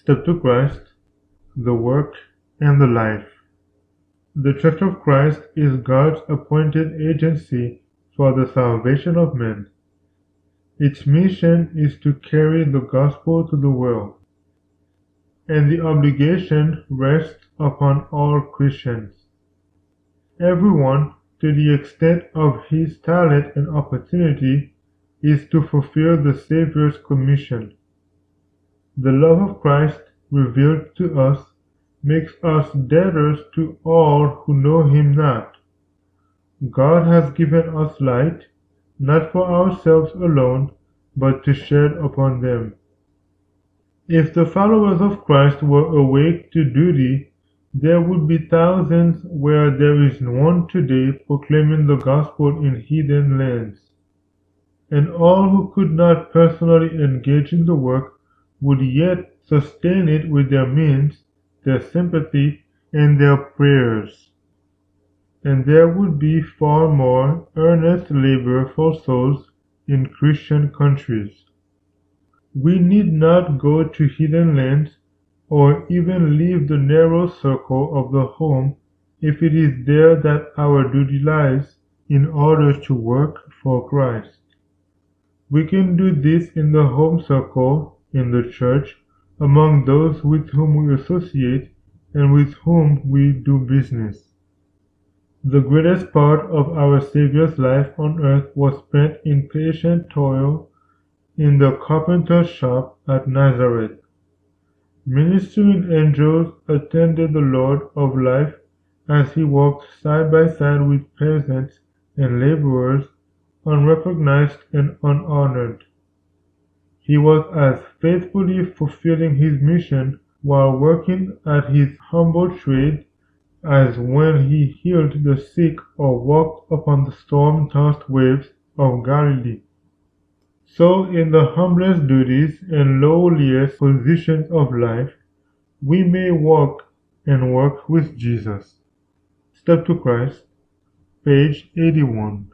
Step to Christ, the work, and the life. The Church of Christ is God's appointed agency for the salvation of men. Its mission is to carry the gospel to the world, and the obligation rests upon all Christians. Everyone, to the extent of his talent and opportunity, is to fulfill the Savior's commission. The love of Christ revealed to us makes us debtors to all who know him not. God has given us light, not for ourselves alone, but to shed upon them. If the followers of Christ were awake to duty, there would be thousands where there is one today proclaiming the gospel in heathen lands. And all who could not personally engage in the work would yet sustain it with their means, their sympathy, and their prayers. And there would be far more earnest labor for souls in Christian countries. We need not go to heathen lands or even leave the narrow circle of the home if it is there that our duty lies in order to work for Christ. We can do this in the home circle, in the church, among those with whom we associate and with whom we do business. The greatest part of our Savior's life on earth was spent in patient toil in the carpenter's shop at Nazareth. Ministering angels attended the Lord of life as he walked side by side with peasants and laborers, unrecognized and unhonored. He was as faithfully fulfilling his mission while working at his humble trade as when he healed the sick or walked upon the storm-tossed waves of Galilee. So in the humblest duties and lowliest positions of life, we may walk and work with Jesus. Step to Christ, page 81.